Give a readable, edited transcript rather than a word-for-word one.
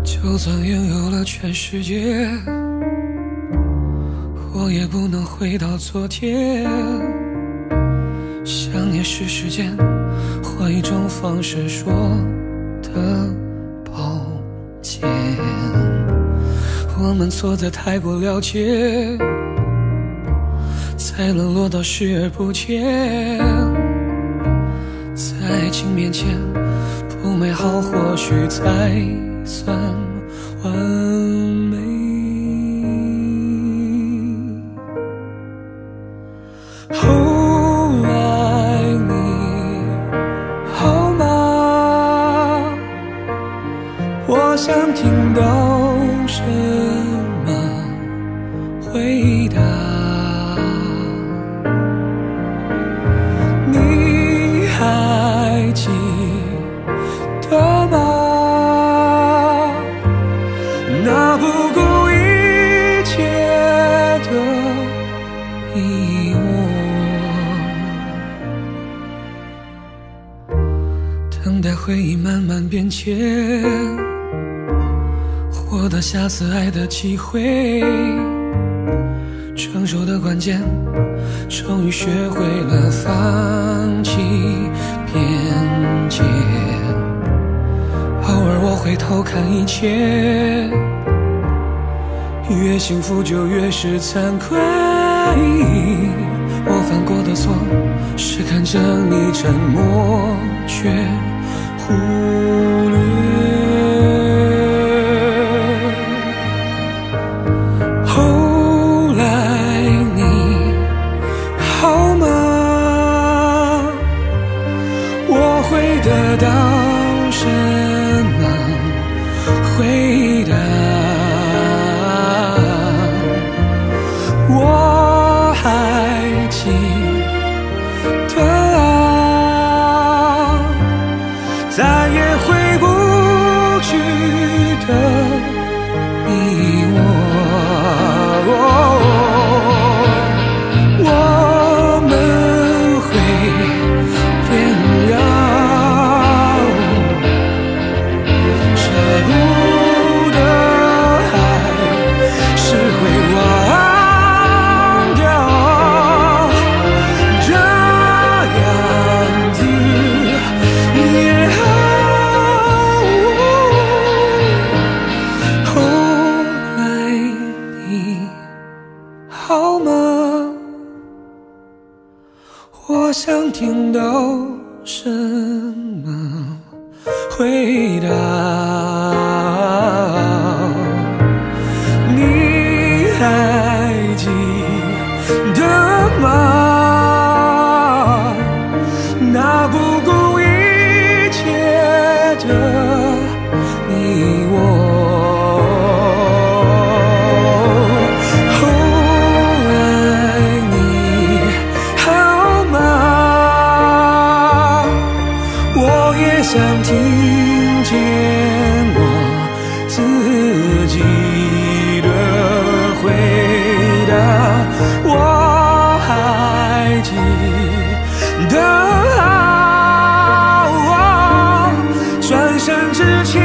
就算拥有了全世界，我也不能回到昨天。想念是时间，换一种方式说的抱歉。我们错在太过了解，才沦落到视而不见。在爱情面前，不美好或许才算完美。后来你好吗？我想听到什么回答。你还记得吗？那不顾一切的你我，等待回忆慢慢变迁，获得下次爱的机会。成熟的关键，终于学会了放弃边界。偶尔我回头看一切，越幸福就越是惭愧。我犯过的错是看着你沉默却忽略。后来你好吗？我会得到什么回答？我还记得啊，再也回不去的你我。我们会变老，舍不得还是会忘掉，这样子也好。后来你好吗？我想听到什么回答？你还记得吗？那不顾一切的你我。想听见我自己的回答，我还记得转身之前